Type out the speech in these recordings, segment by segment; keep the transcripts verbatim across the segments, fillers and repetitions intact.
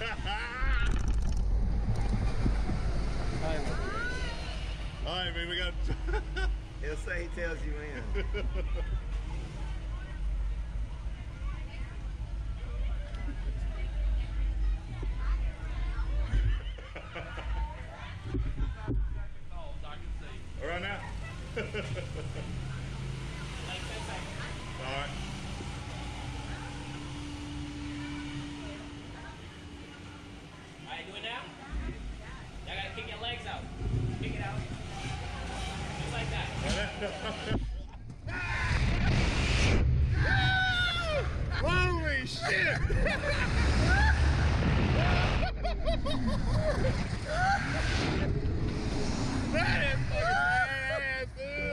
All right, man, we got. He'll say he tells you when. All right now. All right. All right, do it now. Y'all gotta kick your legs out. Kick it out. Just like that. Holy shit! That is fucking badass, dude!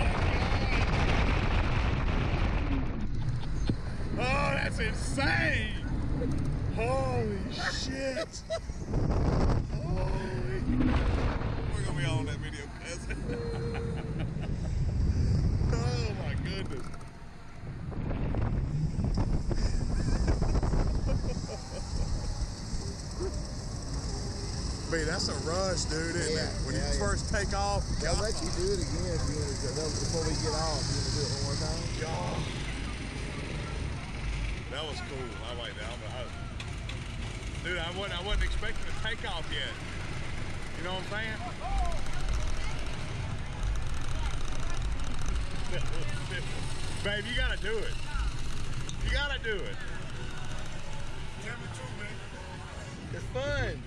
Oh my god! Oh, that's insane! Holy shit! Holy! We're gonna be on that video, cousin. Oh my goodness! Man, that's a rush, dude, isn't Yeah, it? When yeah, you yeah. first take off, They'll let you do it again if you want to. Before we get off, you want to do it one more time? God. That was cool. I like that. I'm, I, dude, I wasn't, I wasn't expecting to take off yet. You know what I'm saying? Babe, you gotta do it. You gotta do it. Tell me the truth, man. It's fun.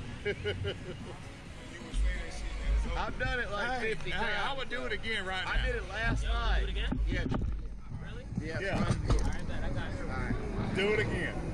I've done it like Hey, fifty hey, times. I I would do it again right now. I did it last Y'all night. do it again? Yeah. Really? Yeah. Yeah. Fun. All right, bet. I got it. All right. Do it again.